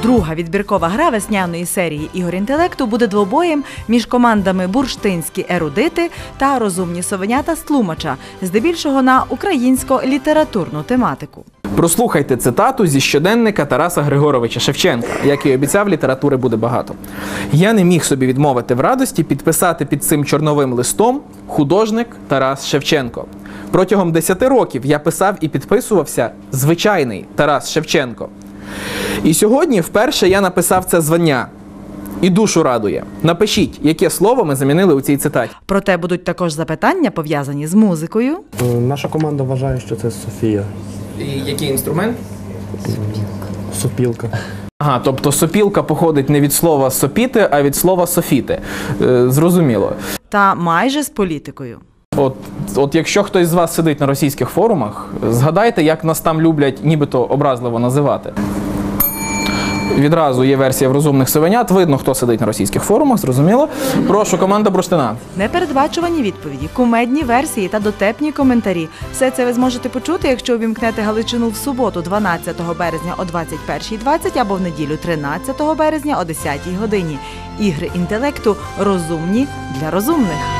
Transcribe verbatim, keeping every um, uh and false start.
Друга відбіркова гра весняної серії «Ігор інтелекту» буде двобоєм між командами «Бурштинські ерудити» та «Розумні совенята» з Тлумача, здебільшого на українсько-літературну тематику. Прослухайте цитату зі щоденника Тараса Григоровича Шевченка, як і обіцяв, літератури буде багато. «Я не міг собі відмовити в радості підписати під цим чорновим листом художник Тарас Шевченко. Протягом десяти років я писав і підписувався звичайний Тарас Шевченко. І сьогодні вперше я написав це звання. І душу радує. Напишіть, яке слово ми замінили у цій цитаті». Проте будуть також запитання, пов'язані з музикою. Наша команда вважає, що це Софія. І який інструмент? Сопілка. Ага, тобто сопілка походить не від слова сопіти, а від слова софіти. Е, зрозуміло. Та майже з політикою. От, от якщо хтось з вас сидить на російських форумах, згадайте, як нас там люблять нібито образливо називати. Відразу є версія в «Розумних совенят». Видно, хто сидить на російських форумах, зрозуміло. Прошу, команда Бурштина. Непередбачувані відповіді, кумедні версії та дотепні коментарі. Все це ви зможете почути, якщо увімкнете Галичину в суботу, дванадцятого березня о двадцять першій двадцять або в неділю, тринадцятого березня о десятій годині. Ігри інтелекту розумні для розумних.